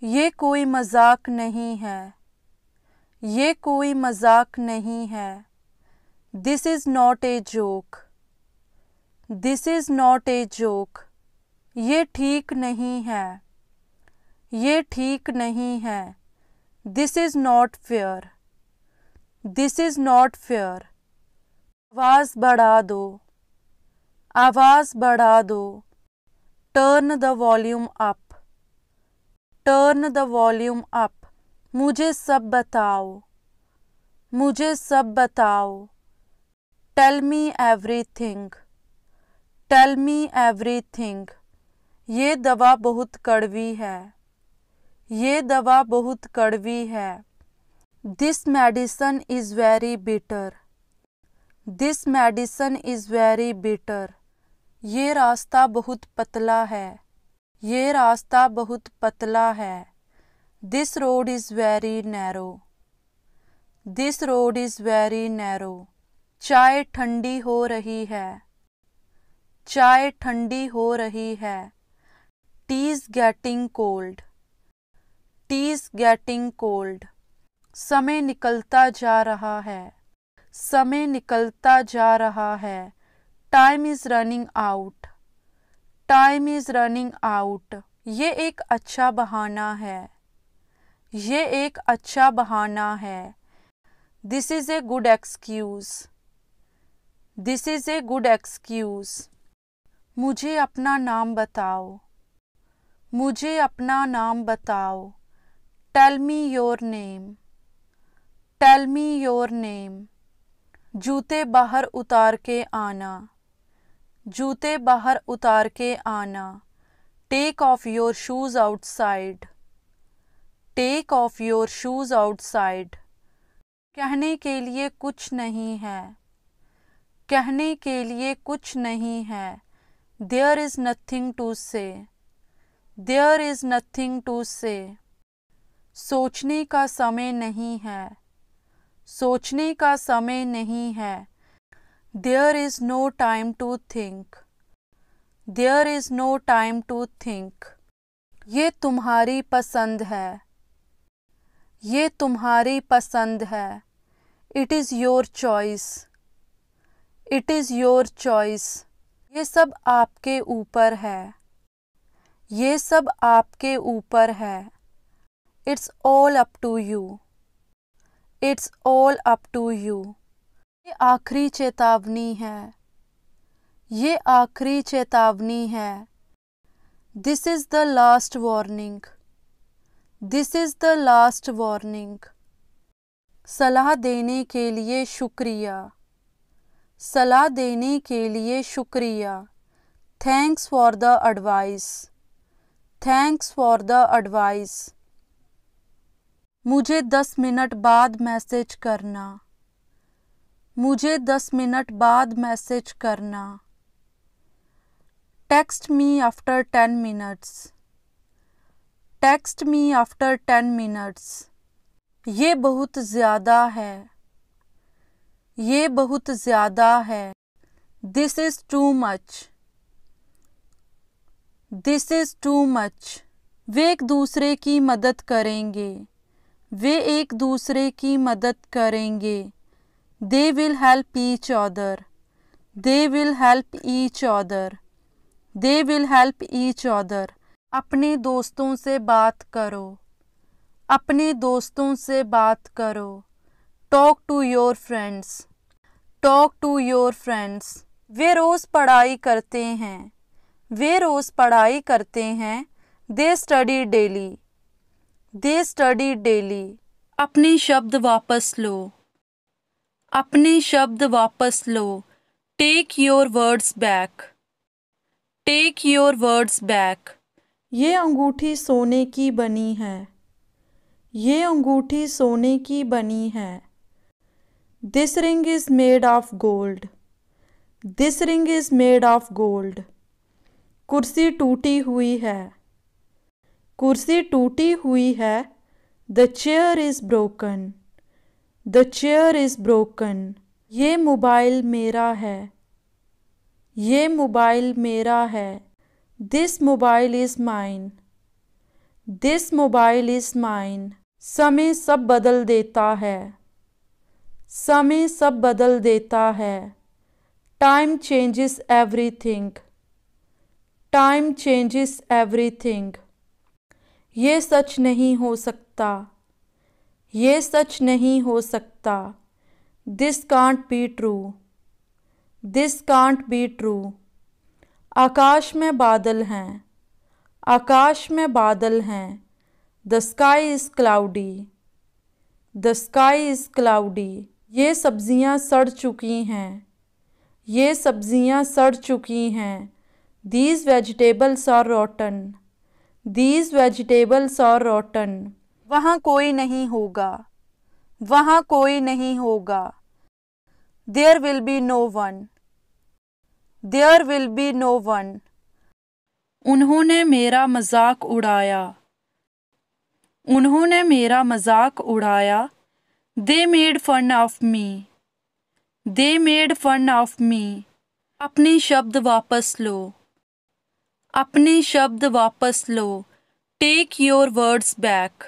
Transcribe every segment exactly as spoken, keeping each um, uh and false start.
ये कोई मजाक नहीं है, ये कोई मजाक नहीं है। This is not a joke, this is not a joke. ये ठीक नहीं है, ये ठीक नहीं है। This is not fair, this is not fair. आवाज़ बढ़ा दो, आवाज़ बढ़ा दो। Turn the volume up, turn the volume up. मुझे सब बताओ, मुझे सब बताओ। Tell me everything, tell me everything. ये दवा बहुत कड़वी है, ये दवा बहुत कड़वी है। This medicine is very bitter, this medicine is very bitter. ये रास्ता बहुत पतला है, ये रास्ता बहुत पतला है। This road is very narrow, this road is very narrow. चाय ठंडी हो रही है, चाय ठंडी हो रही है। Tea is getting cold, tea is getting cold. समय निकलता जा रहा है, समय निकलता जा रहा है। Time is running out, time is running out. ये एक अच्छा बहाना है, ये एक अच्छा बहाना है। This is a good excuse, this is a good excuse. मुझे अपना नाम बताओ, मुझे अपना नाम बताओ। Tell me your name, tell me your name. जूते बाहर उतार के आना, जूते बाहर उतार के आना। Take off your shoes outside, take off your shoes outside. कहने के लिए कुछ नहीं है, कहने के लिए कुछ नहीं है। There is nothing to say, there is nothing to say. सोचने का समय नहीं है, सोचने का समय नहीं है। There is no time to think, there is no time to think. ये तुम्हारी पसंद है, ये तुम्हारी पसंद है। It is your choice, it is your choice. ये सब आपके ऊपर है, ये सब आपके ऊपर है। It's all up to you, it's all up to you. ये आखिरी चेतावनी है, ये आखिरी चेतावनी है। This is the last warning, this is the last warning. सलाह देने के लिए शुक्रिया, सलाह देने के लिए शुक्रिया। Thanks for the advice, thanks for the advice. मुझे दस मिनट बाद मैसेज करना, मुझे दस मिनट बाद मैसेज करना। Text me after ten minutes, text me after ten minutes. ये बहुत ज़्यादा है, ये बहुत ज़्यादा है। This is too much, this is too much. वे एक दूसरे की मदद करेंगे, वे एक दूसरे की मदद करेंगे। They will help each other, they will help each other, they will help each other. अपने दोस्तों से बात करो, अपने दोस्तों से बात करो। Talk to your friends, talk to your friends. वे रोज़ पढ़ाई करते हैं, वे रोज़ पढ़ाई करते हैं। They study daily, they study daily. अपने शब्द वापस लो, अपने शब्द वापस लो। Take your words back, take your words back. ये अंगूठी सोने की बनी है, ये अंगूठी सोने की बनी है। This ring is made of gold, this ring is made of gold. कुर्सी टूटी हुई है, कुर्सी टूटी हुई है। The chair is broken, the chair is broken. ये मोबाइल मेरा है, ये मोबाइल मेरा है। This mobile is mine, this mobile is mine. समय सब बदल देता है। समय सब बदल देता है। Time changes everything. Time changes everything. ये सच नहीं हो सकता। ये सच नहीं हो सकता। This can't be true. This can't be true. आकाश में बादल हैं। आकाश में बादल हैं। The sky is cloudy. The sky is cloudy. ये सब्जियां सड़ चुकी हैं। ये सब्जियां सड़ चुकी हैं। These vegetables are rotten. These vegetables are rotten. वहाँ कोई नहीं होगा। वहाँ कोई नहीं होगा। There will be no one. There will be no one. उन्होंने मेरा मजाक उड़ाया। उन्होंने मेरा मजाक उड़ाया। They made fun of me. They made fun of me. अपने शब्द वापस लो। अपने शब्द वापस लो। Take your words back.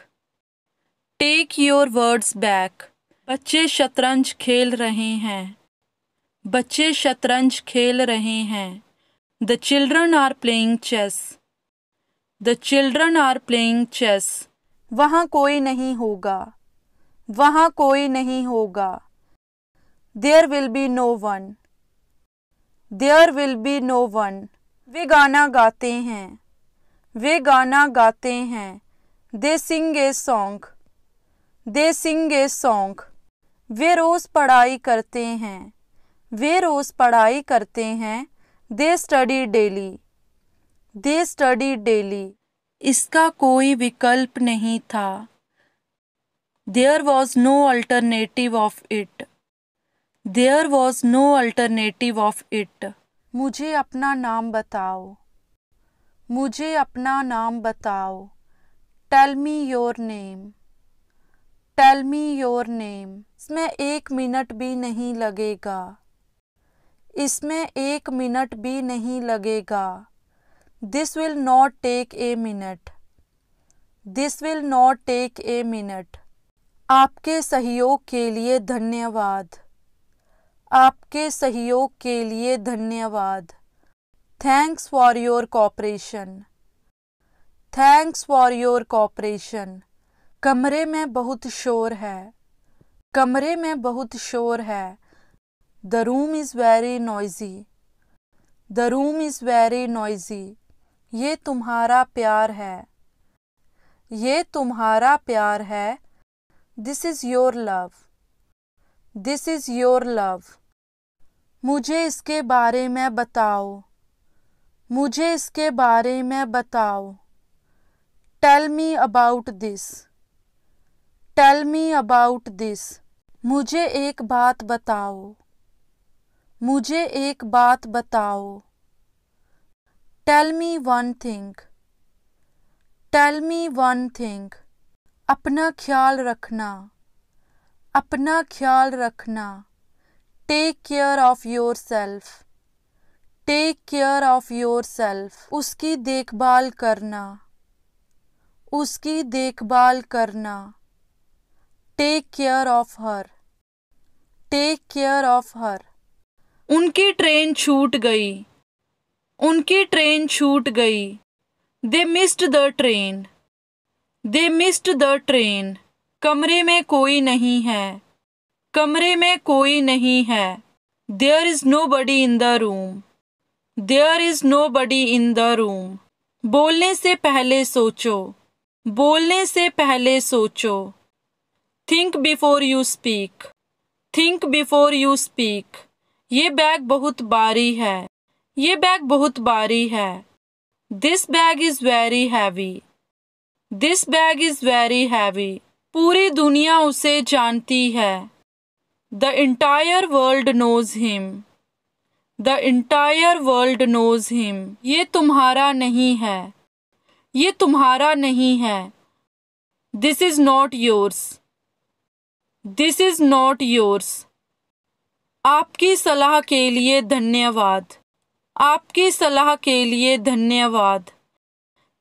Take your words back. बच्चे शतरंज खेल रहे हैं। बच्चे शतरंज खेल रहे हैं। The children are playing chess. The children are playing chess. वहाँ कोई नहीं होगा। वहाँ कोई नहीं होगा। There will be no one. There will be no one. वे गाना गाते हैं। वे गाना गाते हैं। दे सिंग a song. They Singh a song. वे रोज़ पढ़ाई करते हैं। वे रोज़ पढ़ाई करते हैं। They study daily. They study daily. इसका कोई विकल्प नहीं था। There was no alternative of it. There was no alternative of it. मुझे अपना नाम बताओ। मुझे अपना नाम बताओ। Tell me your name. Tell me your name. इसमें एक मिनट भी नहीं लगेगा। इसमें एक मिनट भी नहीं लगेगा। This will not take a minute. This will not take a minute. आपके सहयोग के लिए धन्यवाद। आपके सहयोग के लिए धन्यवाद। Thanks for your cooperation. Thanks for your cooperation. कमरे में बहुत शोर है। कमरे में बहुत शोर है। The room is very noisy. The room is very noisy. ये तुम्हारा प्यार है। ये तुम्हारा प्यार है। This is your love. This is your love. मुझे इसके बारे में बताओ। मुझे इसके बारे में बताओ। Tell me about this. Tell me about this. मुझे एक बात बताओ। मुझे एक बात बताओ। Tell me one thing. Tell me one thing. अपना ख्याल रखना। अपना ख्याल रखना। Take care of yourself. Take care of yourself. उसकी देखभाल करना। उसकी देखभाल करना। Take care of her. Take care of her. उनकी ट्रेन छूट गई। उनकी ट्रेन छूट गई। They missed the train. They missed the train. कमरे में कोई नहीं है। कमरे में कोई नहीं है। There is nobody in the room. There is nobody in the room. बोलने से पहले सोचो। बोलने से पहले सोचो। Think before you speak. Think before you speak. ये बैग बहुत भारी है। ये बैग बहुत भारी है। This bag is very heavy. This bag is very heavy. पूरी दुनिया उसे जानती है। The entire world knows him. The entire world knows him. ये तुम्हारा नहीं है। ये तुम्हारा नहीं है। This is not yours. This is not yours. आपकी सलाह के लिए धन्यवाद। आपकी सलाह के लिए धन्यवाद।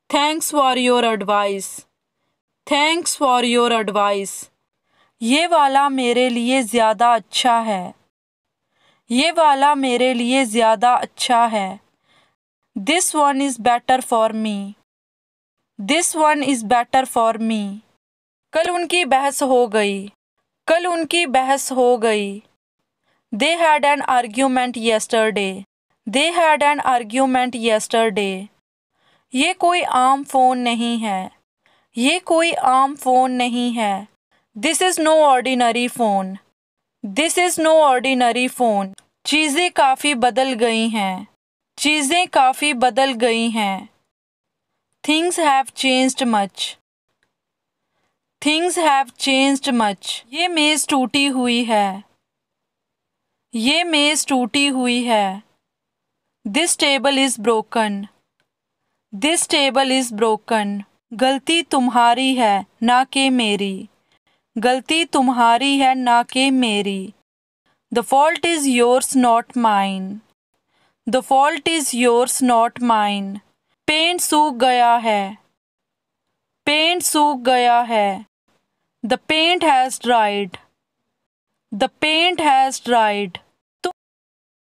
Thanks for your advice. Thanks for your advice. ये वाला मेरे लिए ज़्यादा अच्छा है। ये वाला मेरे लिए ज़्यादा अच्छा है। This one is better for me. This one is better for me. कल उनकी बहस हो गई। कल उनकी बहस हो गई। They had an argument yesterday. They had an argument yesterday. ये कोई आम फ़ोन नहीं है। ये कोई आम फ़ोन नहीं है। This is no ordinary phone. This is no ordinary phone. चीज़ें काफ़ी बदल गई हैं। चीज़ें काफ़ी बदल गई हैं। Things have changed much. Things have changed much. ये मेज़ टूटी हुई है। ये मेज़ टूटी हुई है। This table is broken. This table is broken. गलती तुम्हारी है ना कि मेरी। गलती तुम्हारी है ना कि मेरी। The fault is yours not mine. The fault is yours not mine. Paint सूख गया है। पेंट सूख गया है। The paint has dried. The paint has dried.